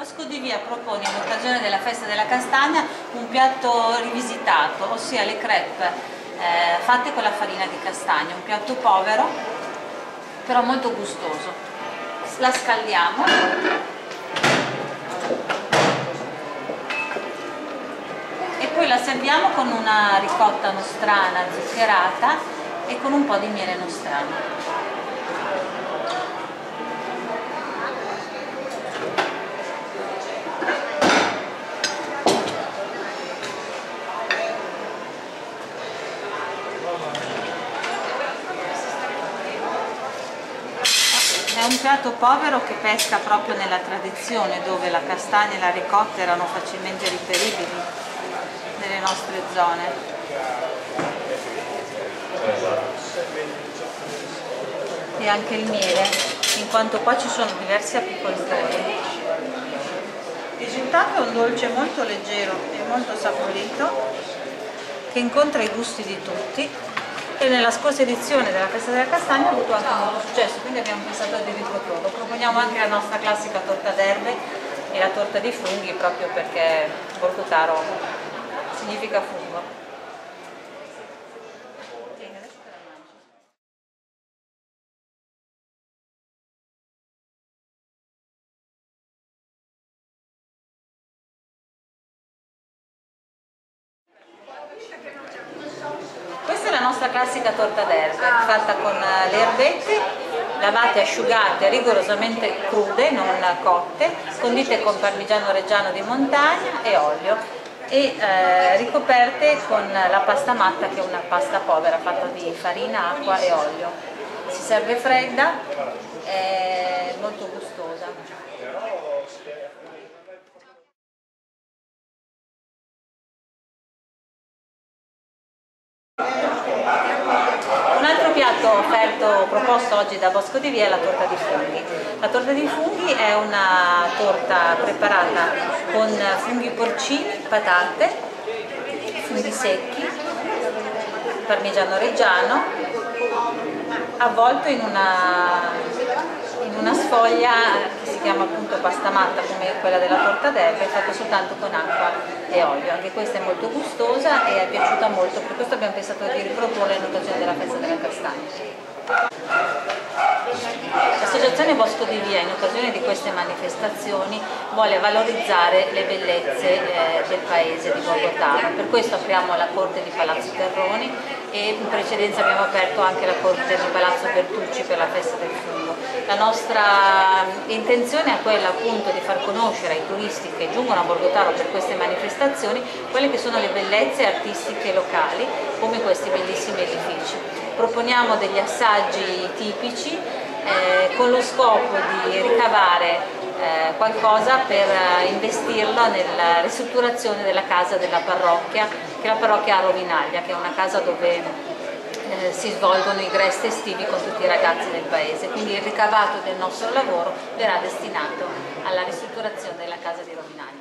Bosco di Via propone in occasione della festa della castagna un piatto rivisitato, ossia le crêpe fatte con la farina di castagna, un piatto povero però molto gustoso. La scaldiamo e poi la serviamo con una ricotta nostrana zuccherata e con un po' di miele nostrano. È un piatto povero che pesca proprio nella tradizione, dove la castagna e la ricotta erano facilmente riperibili nelle nostre zone. E anche il miele, in quanto qua ci sono diversi apicoltori. Il risultato è un dolce molto leggero e molto saporito, che incontra i gusti di tutti. E nella scorsa edizione della festa della castagna ha avuto anche molto successo, quindi abbiamo pensato di riprodurlo. Proponiamo anche la nostra classica torta d'erbe e la torta di funghi, proprio perché Borgotaro significa fungo. Questa è la nostra classica torta d'erbe, fatta con le erbette, lavate, asciugate, rigorosamente crude, non cotte, condite con parmigiano reggiano di montagna e olio e ricoperte con la pasta matta, che è una pasta povera fatta di farina, acqua e olio. Si serve fredda, è molto gustosa. Un altro piatto proposto oggi da Bosco di Via è la torta di funghi. La torta di funghi è una torta preparata con funghi porcini, patate, funghi secchi, parmigiano reggiano, avvolto in una sfoglia che si chiama appunto pasta matta, come quella della torta d'erbe, fatta soltanto con acqua e olio. Anche questa è molto gustosa e è piaciuta molto, per questo abbiamo pensato di riprodurla in occasione della festa della castagna. L'Associazione Bosco di Via, in occasione di queste manifestazioni, vuole valorizzare le bellezze del paese di Borgotaro. Per questo apriamo la corte di Palazzo Terroni e in precedenza abbiamo aperto anche la corte di Palazzo Bertucci per la festa del fungo. La nostra intenzione è quella appunto di far conoscere ai turisti che giungono a Borgotaro per queste manifestazioni quelle che sono le bellezze artistiche locali, come questi bellissimi edifici. Proponiamo degli assaggi tipici con lo scopo di ricavare qualcosa per investirlo nella ristrutturazione della casa della parrocchia, che è la parrocchia a Rovinaglia, che è una casa dove si svolgono i gresti estivi con tutti i ragazzi del paese. Quindi il ricavato del nostro lavoro verrà destinato alla ristrutturazione della casa di Rovinaglia.